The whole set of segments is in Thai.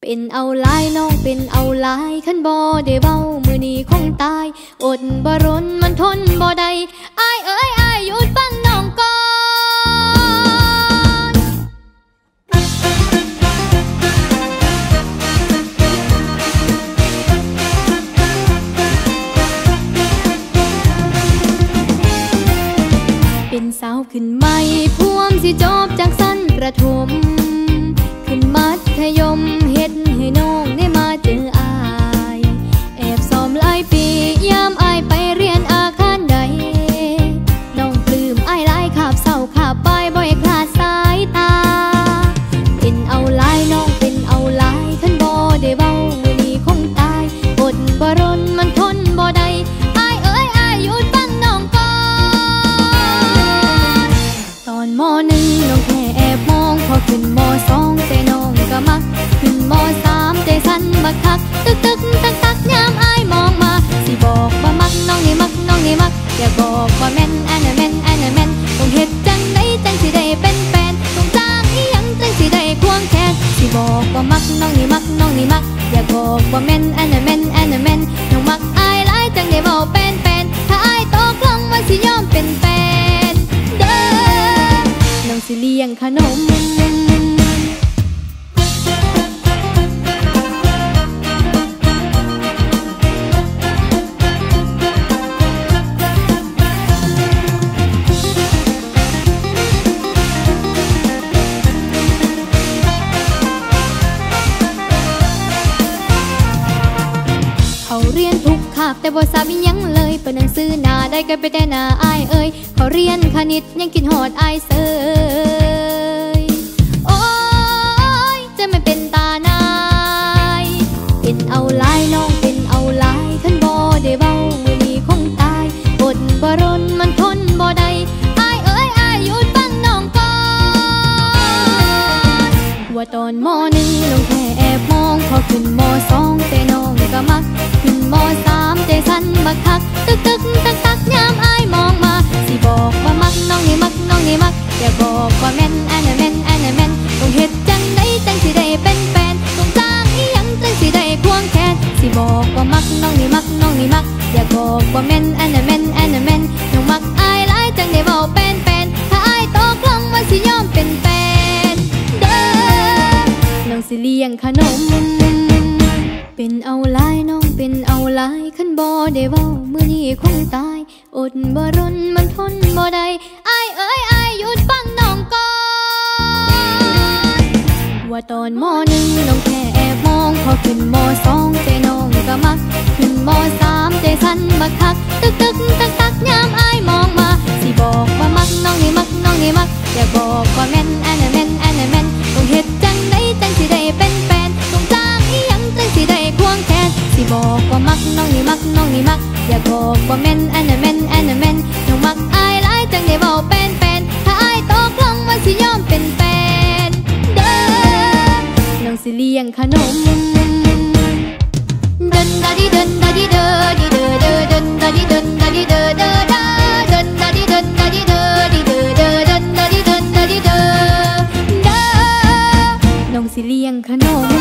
เป็นเอาหลายน้องเป็นเอาหลายขันบ่ได้เว้ามื้อนี้คงตายอดบ่รนมันทนบ่ได้อ้ายเอ้ยอ้ายหยุดฟังน้องก่อนเป็นสาวขึ้นใหม่พวมสิจบจากสั้นประถมขึ้นมัธยมเฮ็ดให้น้องได้มาเจออายแอบซ้อมหลายปียามอายไปเรียนอาคารใดน้องปลื้มอายหลายขาบเศร้าขาบไปบ่อยคลาดสายตาเป็นเอาหลายน้องเป็นเอาหลายขันบ่ได้เว้ามื้อนี้คงตายอดบ่รนมันทนบ่ได้อ้ายเอ้ยอ้ายหยุดฟังน้องก่อนตอนม.1 น้องแค่แอบมองพอขึ้นม.2แต่น้องก็มักขึ้นม.3ใจสั่นบักคักตึกตึกตักตักยามอายมองมาสิบอกว่ามักน้องนี่มักน้องนี่มักอย่าบอกว่าแม่นอันน่ะแม่นอันน่ะแม่นต้องเฮ็ดจังไดจังสิได้เป็นแฟนต้องจ้างอีหยังจังสิได้ควงแขนสิบอกว่ามักน้องนี่มักน้องนี่มักอย่าบอกว่าแม่นอันน่ะแม่นอันน่ะแม่นน้องมักอายหลายจังได้เว้าเป็นแฟนถ้าอายตกลงว่าสิยอมเป็นแฟนเด้อน้องสิเลี้ยงขนมเขาเรียนทุกคาบแต่บ่ทราบอิหยังเลยเปิดหนังสือหน้าได้ก็ไปแต่หน้าอายเอ้ยเขาเรียนคณิตยังคิดฮอดอายเสยโอ้ยจะไม่เป็นตานายเป็นเอาหลายน้องเป็นเอาหลายขันบ่ได้เว้ามื้อนี้คงตายอดบ่รนมันทนบ่ได้อายเอ้ยอายหยุดฟังน้องก่อนว่าตอนม.1 น้องแค่แอบมองพอขึ้นม.2แต่น้องก็มักขึ้นม.3ใจสั่นบักคักตึกตึกตักตักยามอายมองมาสิบอกว่ามักน้องนี่มักน้องนี่มักอย่าบอกว่าแม่นอันน่ะแม่นอันน่ะแม่นต้องเฮ็ดจังไดจังสิได้เป็นแฟนต้องจ้างอีหยังจังสิได้ควงแขนสิบอกว่ามักน้องนี่มักน้องนี่มักอย่าบอกว่าแม่นอันน่ะแม่นอันน่ะแม่นน้องมักอายหลายจังได้เว้าเป็นแฟนถ้าอายตกลงว่าสิยอมเป็นแฟนเด้อน้องสิเลี้ยงขนมเป็นเอาหลายน้องเป็นเอาหลายขันบ่ได้เว้ามื้อนี้คงตายอดบ่รนมันทนบ่ได้อ้ายเอ้ยอ้ายหยุดฟังน้องก่อนว่าตอนม.1 น้องแค่แอบมองพอขึ้นม.2แต่น้องก็มักขึ้นม.3ใจสั่นบักคักตึกตึกตักตักยามอายมองมาสิบอกว่ามักน้องนี่มักน้องนี่มักอย่าบอกว่าแม่นอันน่ะแม่นอันน่ะแม่นต้องเฮ็ดจังไดจังสิได้เป็นแฟนต้องจ้างอีหยังจังสิได้ควงแขนสิบอกว่ามักน้องนี่มักน้องนี่มักอย่าบอกว่าแม่นอันน่ะแม่นอันน่ะแม่นน้องมักอายหลายจังได้เว้าเป็นแฟนถ้าอายตกลงว่าสิยอมเป็นแฟนเด้อน้องสิเลี้ยงขนมเดินดาดิเดินดาดิเด้อดิเด้อเด้อเดินดาดิเดินดาดิเด้อเด้อดาเดินดาดิเดินดาดิเด้อดิเด้อเด้อเดินดาดิเดินดาดิเด้อเด้อน้องสิเลี้ยงขนม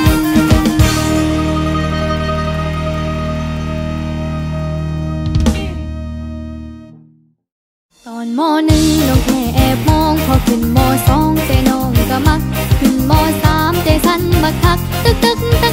ตอนม.1 น้องแค่แอบมองพอขึ้นม.2แต่น้องก็มักขึ้นม.3ใจสั่นบักคักตึกตึก